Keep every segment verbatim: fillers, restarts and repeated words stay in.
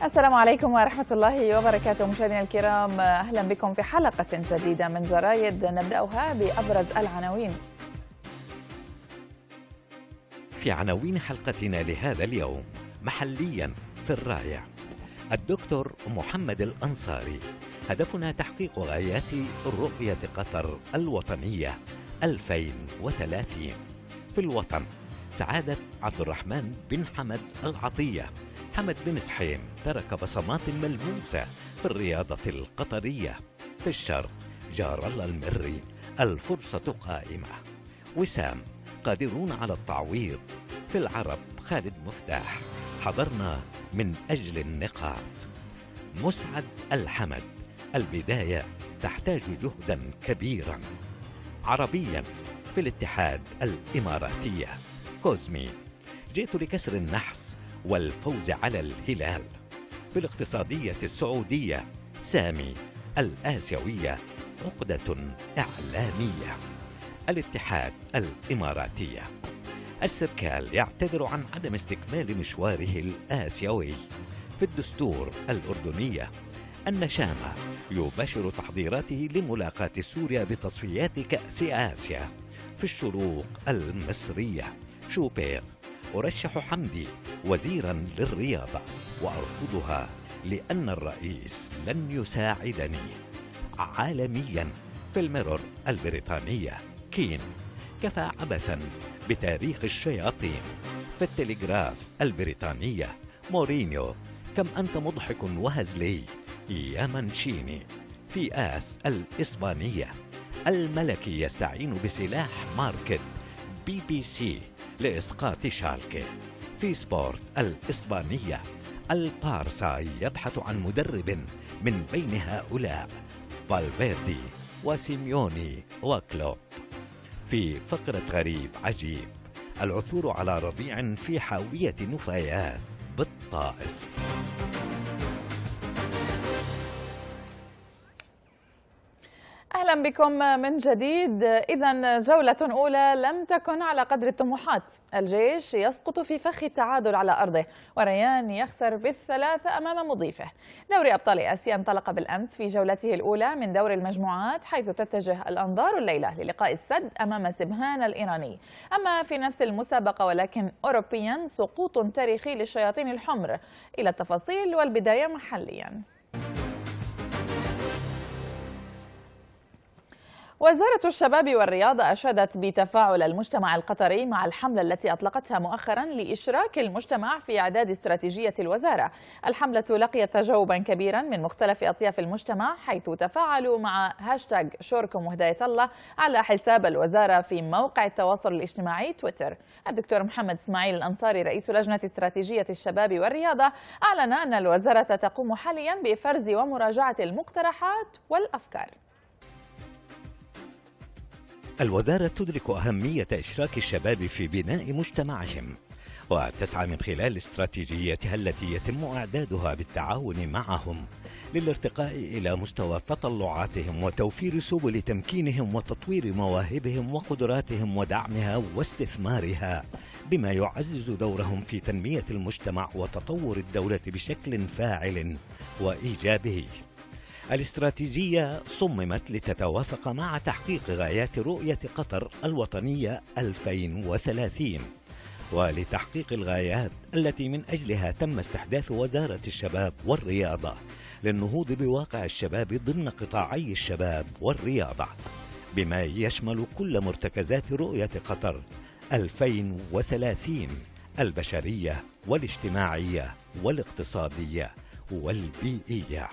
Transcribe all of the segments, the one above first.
السلام عليكم ورحمة الله وبركاته. مشاهدينا الكرام، أهلا بكم في حلقة جديدة من جرايد، نبدأها بأبرز العناوين. في عناوين حلقتنا لهذا اليوم: محليا في الراية، الدكتور محمد الأنصاري: هدفنا تحقيق غايات رؤية قطر الوطنية ألفين وثلاثين. في الوطن، سعادة عبد الرحمن بن حمد العطية: حمد بن سحيم ترك بصمات ملموسة في الرياضة القطرية. في الشرق، جار الله المري: الفرصة قائمة. وسام: قادرون على التعويض. في العرب، خالد مفتاح: حضرنا من أجل النقاط. مسعد الحمد: البداية تحتاج جهدا كبيرا. عربيا، في الاتحاد الإماراتية: كوزمي: جئت لكسر النحس والفوز على الهلال. في الاقتصادية السعودية: سامي: الآسيوية عقدة إعلامية. الاتحاد الإماراتية: السركال يعتذر عن عدم استكمال مشواره الآسيوي. في الدستور الأردنية: النشامة يباشر تحضيراته لملاقاة سوريا بتصفيات كأس آسيا. في الشروق المصرية: شوبير: أرشح حمدي وزيرا للرياضة وأرفضها لأن الرئيس لن يساعدني. عالميا: في الميرور البريطانية: كين: كفى عبثا بتاريخ الشياطين. في التلغراف البريطانية: مورينيو: كم أنت مضحك وهزلي يا مانشيني. في آس الإسبانية: الملكي يستعين بسلاح ماركت بي بي سي لإسقاط شالكي. في سبورت الإسبانية: البارسا يبحث عن مدرب من بين هؤلاء: فالفيردي وسيميوني وكلوب. في فقرة غريب عجيب: العثور على رضيع في حاوية نفايات بالطائف. أهلا بكم من جديد. إذا جولة أولى لم تكن على قدر الطموحات، الجيش يسقط في فخ التعادل على أرضه، وريان يخسر بالثلاثة أمام مضيفه. دوري أبطال آسيا انطلق بالأمس في جولته الأولى من دور المجموعات، حيث تتجه الأنظار الليلة للقاء السد أمام سبهان الإيراني. أما في نفس المسابقة ولكن أوروبيا، سقوط تاريخي للشياطين الحمر. إلى التفاصيل والبداية محليا. وزارة الشباب والرياضة أشادت بتفاعل المجتمع القطري مع الحملة التي أطلقتها مؤخرا لإشراك المجتمع في إعداد استراتيجية الوزارة. الحملة لقيت تجاوبا كبيرا من مختلف أطياف المجتمع، حيث تفاعلوا مع هاشتاغ شوركم وهداية الله على حساب الوزارة في موقع التواصل الاجتماعي تويتر. الدكتور محمد إسماعيل الأنصاري رئيس لجنة استراتيجية الشباب والرياضة أعلن أن الوزارة تقوم حاليا بفرز ومراجعة المقترحات والأفكار. الوزارة تدرك أهمية إشراك الشباب في بناء مجتمعهم، وتسعى من خلال استراتيجيتها التي يتم إعدادها بالتعاون معهم للارتقاء إلى مستوى تطلعاتهم وتوفير سبل تمكينهم وتطوير مواهبهم وقدراتهم ودعمها واستثمارها، بما يعزز دورهم في تنمية المجتمع وتطور الدولة بشكل فاعل وإيجابي. الاستراتيجية صممت لتتوافق مع تحقيق غايات رؤية قطر الوطنية ألفين وثلاثين، ولتحقيق الغايات التي من أجلها تم استحداث وزارة الشباب والرياضة للنهوض بواقع الشباب ضمن قطاعي الشباب والرياضة، بما يشمل كل مرتكزات رؤية قطر ألفين وثلاثين: البشرية والاجتماعية والاقتصادية والبيئية.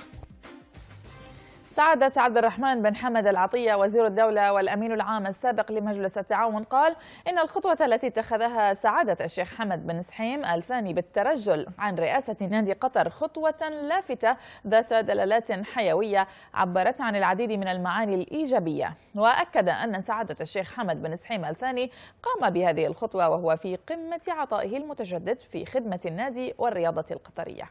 سعادة عبد الرحمن بن حمد العطية وزير الدولة والأمين العام السابق لمجلس التعاون قال إن الخطوة التي اتخذها سعادة الشيخ حمد بن سحيم الثاني بالترجل عن رئاسة نادي قطر خطوة لافتة ذات دلالات حيوية عبرت عن العديد من المعاني الإيجابية. وأكد أن سعادة الشيخ حمد بن سحيم الثاني قام بهذه الخطوة وهو في قمة عطائه المتجدد في خدمة النادي والرياضة القطرية.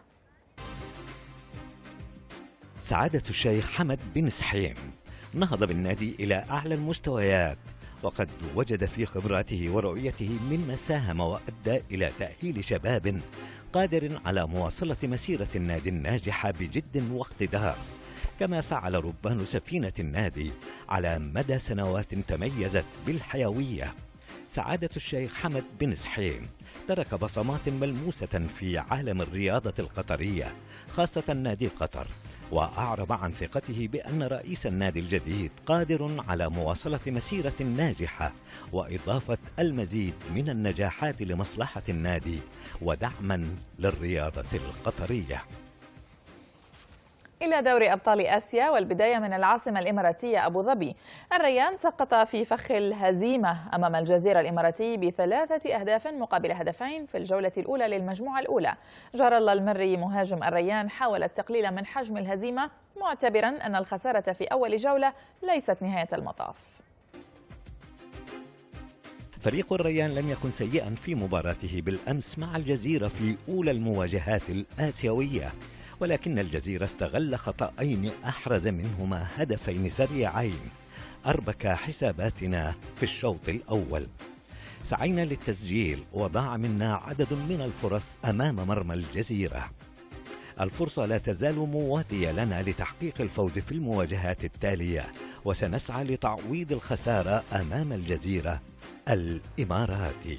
سعادة الشيخ حمد بن سحيم نهض بالنادي إلى أعلى المستويات وقد وجد في خبراته ورؤيته مما ساهم وأدى إلى تأهيل شباب قادر على مواصلة مسيرة النادي الناجحة بجد واقتدار، كما فعل ربان سفينة النادي على مدى سنوات تميزت بالحيوية. سعادة الشيخ حمد بن سحيم ترك بصمات ملموسة في عالم الرياضة القطرية خاصة نادي قطر، وأعرب عن ثقته بأن رئيس النادي الجديد قادر على مواصلة مسيرة ناجحة وإضافة المزيد من النجاحات لمصلحة النادي ودعما للرياضة القطرية. إلى دوري أبطال آسيا والبداية من العاصمة الإماراتية أبو ظبي. الريان سقط في فخ الهزيمة أمام الجزيرة الإماراتي بثلاثة أهداف مقابل هدفين في الجولة الأولى للمجموعة الأولى. جار الله المري مهاجم الريان حاول التقليل من حجم الهزيمة، معتبرا أن الخسارة في أول جولة ليست نهاية المطاف. فريق الريان لم يكن سيئا في مباراته بالأمس مع الجزيرة في أولى المواجهات الآسيوية، ولكن الجزيرة استغل خطأين أحرز منهما هدفين سريعين أربك حساباتنا في الشوط الأول. سعينا للتسجيل وضاع منا عدد من الفرص أمام مرمى الجزيرة. الفرصة لا تزال مواتية لنا لتحقيق الفوز في المواجهات التالية، وسنسعى لتعويض الخسارة أمام الجزيرة الإماراتي.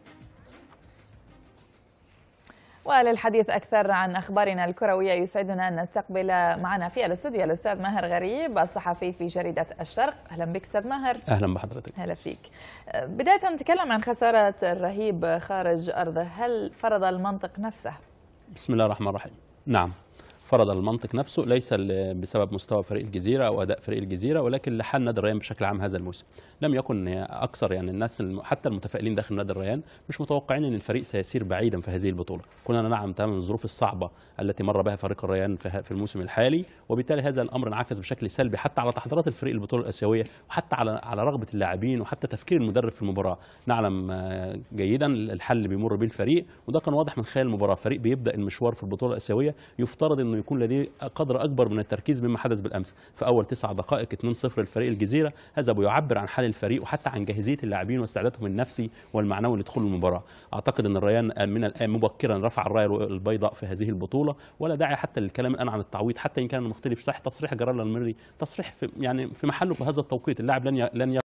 وللحديث أكثر عن أخبارنا الكروية يسعدنا أن نستقبل معنا في الاستوديو الأستاذ ماهر غريب الصحفي في جريدة الشرق. أهلا بك أستاذ ماهر. أهلا بحضرتك. أهلا فيك. بداية نتكلم عن خسارة الرهيب خارج أرضه، هل فرض المنطق نفسه؟ بسم الله الرحمن الرحيم. نعم، فرض المنطق نفسه، ليس بسبب مستوى فريق الجزيرة أو أداء فريق الجزيرة، ولكن لحال نادي الريان بشكل عام هذا الموسم. لم يكن أكثر يعني الناس حتى المتفائلين داخل نادي الريان مش متوقعين أن الفريق سيسير بعيدا في هذه البطولة. كنا نعلم تماما الظروف الصعبة التي مر بها فريق الريان في الموسم الحالي، وبالتالي هذا الأمر انعكس بشكل سلبي حتى على تحضيرات الفريق البطولة الآسيوية، وحتى على على رغبة اللاعبين، وحتى تفكير المدرب في المباراة. نعلم جيدا الحل اللي بيمر به الفريق، وده كان واضح من خلال المباراة. فريق بيبدأ المشوار في البطولة الآسيوية يفترض أنه يكون لديه قدر أكبر من التركيز مما حدث بالأمس. في أول تسع دقائق اثنين صفر لفريق الجزيرة، هذا بيعبر عن حال الفريق وحتى عن جاهزية اللاعبين واستعدادهم النفسي والمعنوي لدخول المباراة. أعتقد أن الريان من الآن مبكرا رفع الراية البيضاء في هذه البطولة، ولا داعي حتى للكلام الآن عن التعويض، حتى إن كان مختلف. صحيح تصريح جرال المري تصريح في يعني في محله في هذا التوقيت، اللاعب لن لن